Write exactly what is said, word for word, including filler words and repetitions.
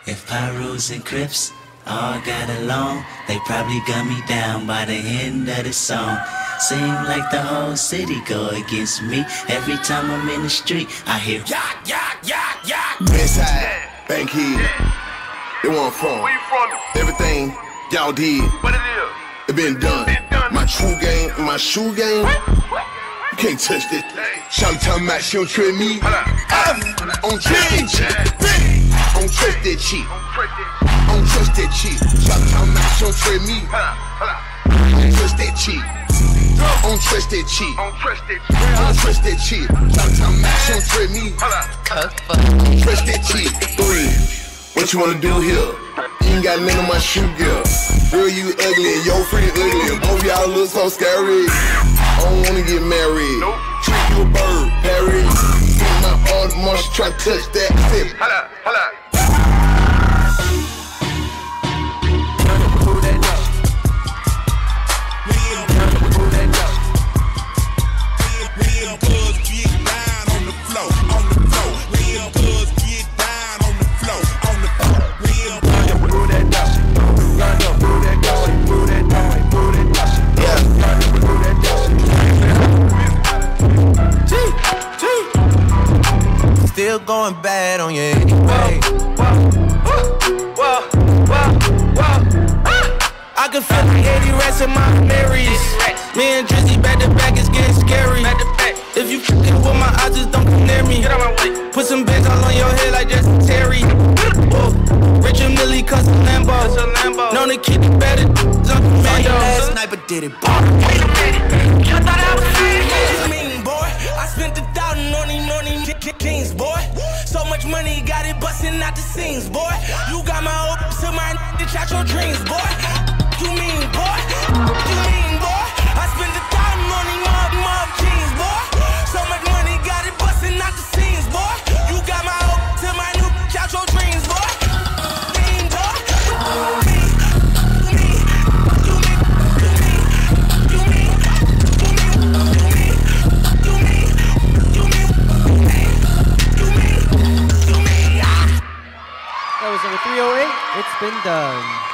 If Pyros and Crips all got along, they probably gun me down by the end of the song. Seem like the whole city go against me. Every time I'm in the street, I hear yak, yak, yak, yak. Inside, Bankhead, they want from. Where you from? Everything y'all did, What it is? it been done. Been done. My true game, my shoe game, you can't touch this. Shawty talking about she don't trust me. I don't trust that cheat. I don't trust that cheat. I don't trust that cheat. Shawty talking about she don't trust me. I don't trust that cheat. I don't trust that cheat. Don't trust it. I don't trust that cheat. Shawty talking about she don't trust me. Trust that cheat. Three. What you wanna do here? You ain't got none of my shoe gear. Girl, you ugly and your friend ugly. Both y'all look so scary. I don't wanna get married. Nope. Treat you a bird, Harry. See my arm, must try to touch that tip. Holla, holla. Still going bad on you anyway. Whoa, whoa, whoa. I can feel the eighty rats in my Marys. Me and Drizzy back to back, it's getting scary. If you fucking with my eyes, just don't come near me. Get out my way. Put some bands all on your head like Justin Terry. Whoa. Rich and Millie custom Lambo. Known to keep it better on commando. Last night, but did it. Wait a minute. You thought I was serious? Mean boy, I spent a thousand on these, on these kings, boy. So much money, got it busting out the scenes, boy. You got my hope to my to chat your dreams, boy. You mean, boy? You mean, boy? I spent a thousand on these mob, mob jeans, boy. So much money, got it busting out the scenes, boy. You got my hope to my new chat your dreams, boy. Mean, boy? You mean, you mean, you mean, you mean, you mean, you mean, you mean, you mean, you mean, you mean, ah. That was number three oh eight. It's been done.